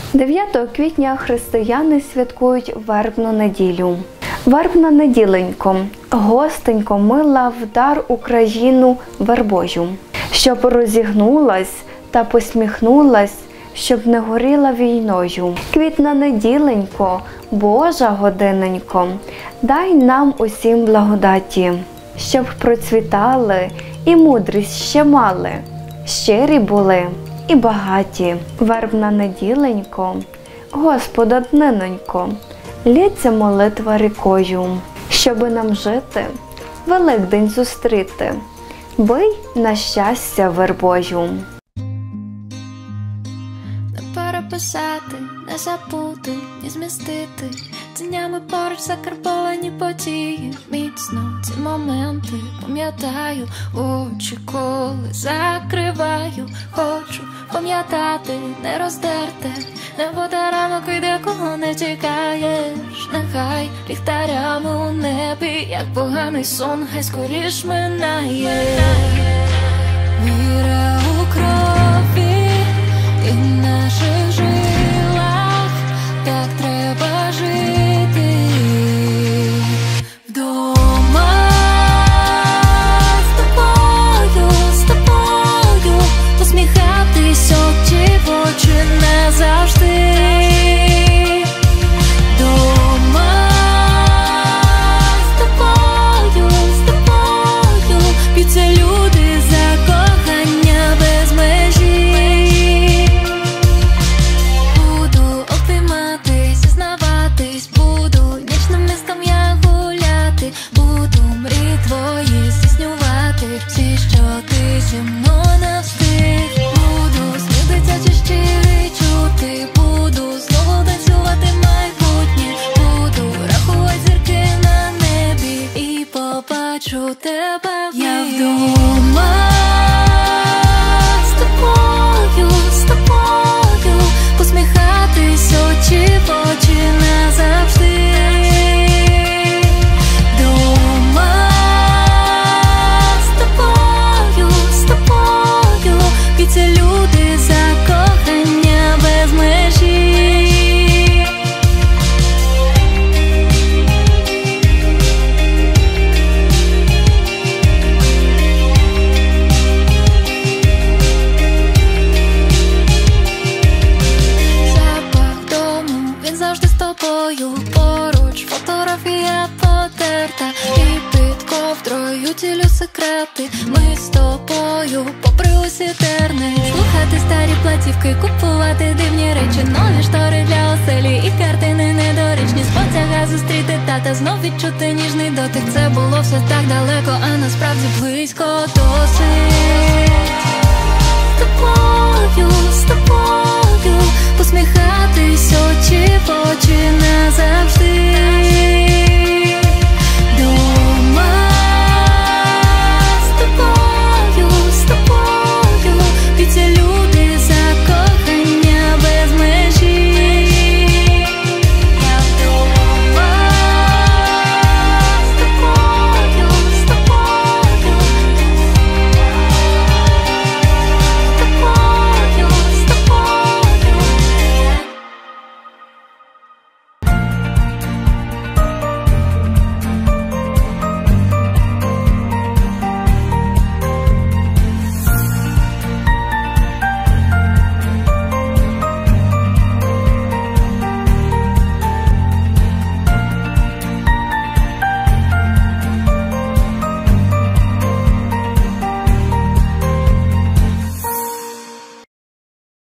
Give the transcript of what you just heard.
9 квітня християни святкують вербну неділю. Вербна неділенько, гостенько мила в дар Україну вербою, щоб розігнулась та посміхнулась, щоб не горіла війною. Квітна неділенько, Божа годиненько, дай нам усім благодаті, щоб процвітали і мудрість ще мали, щирі були і багаті. Вербна неділенько, Господа днинонько, лється молитва рікою, щоби нам жити, Великдень зустріти, бий на щастя вербою. Переписати, не забути, ні змістити, тінями поруч закарбовані події. Міцно ці моменти пам'ятаю, очі коли закриваю. Хочу пам'ятати, не роздерте, небо та ранок, від якого не тікаєш. Нехай ліхтарями у небі, як поганий сон, хай скоріш минає. Віра у крові і в наших жилах, так треба жити. Вдома з тобою, посміхатись очі в очі назавжди. Вдома з тобою, б'ються люди за кохання без межі. Буду обійматись, зізнаватись, буду нічним містом я гуляти, буду мрії твої здійснювати, всі, що ти зі мною не встиг. Буду сни дитячі щирі чути, буду знову танцювати майбутнє, буду рахувати зірки на небі і побачу тебе. Я вдома з тобою, посміхатись очі в очі назавжди. Вдома з тобою, б'ються люди за кохання без межі. Запах дому, він завжди з тобою, поруч фотографія потерта, і під ковдрою тілю секрети. Ми з тобою, попри усі терни, слухати старі платівки, купувати дивні речі, нові штори для оселі і картини недоречні. З потяга зустріти тата, знов відчути ніжний дотик. Це було все так далеко, а насправді близько досить. З тобою, посміхатись очі в очі назавжди.